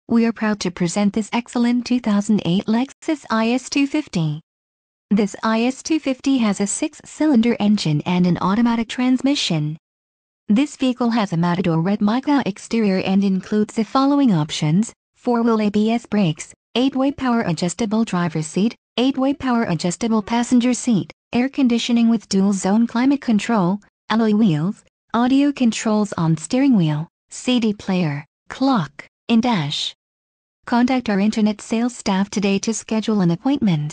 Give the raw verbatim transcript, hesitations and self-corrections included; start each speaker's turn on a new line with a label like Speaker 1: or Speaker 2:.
Speaker 1: We are proud to present this excellent two thousand eight Lexus I S two fifty. This I S two fifty has a six-cylinder engine and an automatic transmission. This vehicle has a Matador red Mica exterior and includes the following options: four-wheel A B S brakes, eight-way power adjustable driver's seat, eight-way power adjustable passenger seat, air conditioning with dual-zone climate control, alloy wheels, audio controls on steering wheel, C D player, clock, in-dash. Contact our internet sales staff today to schedule an appointment.